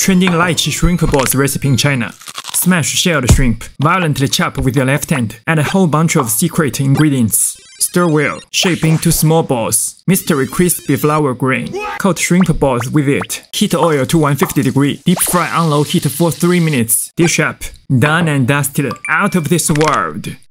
Trending lychee shrimp balls recipe in China. Smash shelled shrimp, violently chop with your left hand, add a whole bunch of secret ingredients. Stir well, shape into small balls. Mystery crispy flour grain. Coat shrimp balls with it. Heat oil to 150 degrees. Deep fry on low heat for 3 minutes. Dish up. Done and dusted. Out of this world.